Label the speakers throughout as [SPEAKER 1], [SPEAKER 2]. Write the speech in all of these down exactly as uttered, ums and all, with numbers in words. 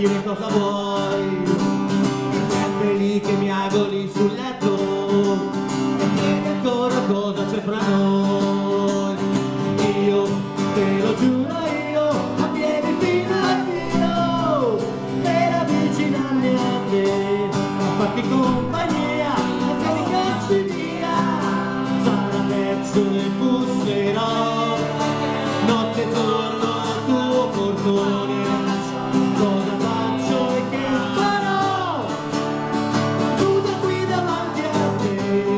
[SPEAKER 1] dire cosa vuoi, sempre lì che miagoli sul letto e chiedi ancora cosa c'è fra noi. Io te lo giuro, io a piedi fino a Dio per avvicinarmi a te, a farti compagnia, a che mi cacci via, sarà perso e busserò notte e giorno al tuo portone. Cosa faccio e che farò tu da qui davanti a te?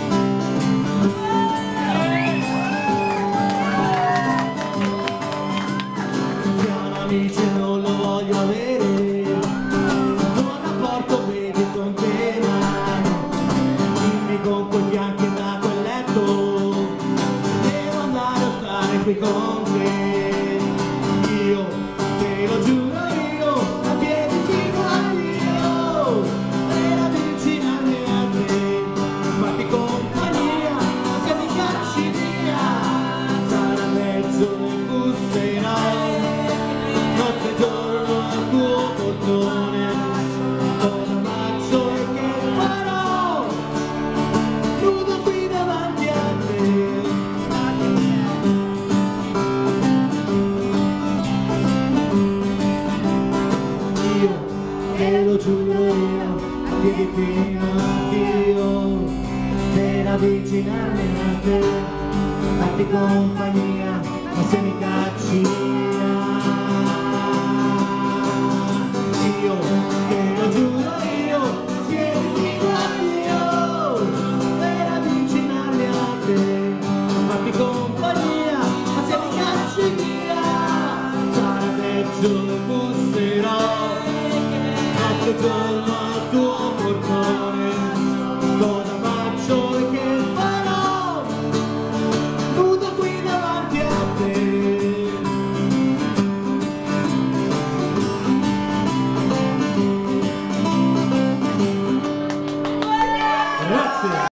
[SPEAKER 1] Siamo amici e non lo voglio avere, buon rapporto vedi con te, ma dimmi con quei fianchi da quel letto devo andare a stare qui con te. Io te lo giuro, io a piedi fino a Dio per avvicinarmi a te, fatti compagnia che mi cacci via, sarà mezzo e busserò notte e giorno al tuo portone. Cosa faccio e che farò nudo qui davanti a te? Te lo giuro, io ti fino a Dio per avvicinarmi a te, farti compagnia, ma se mi cacci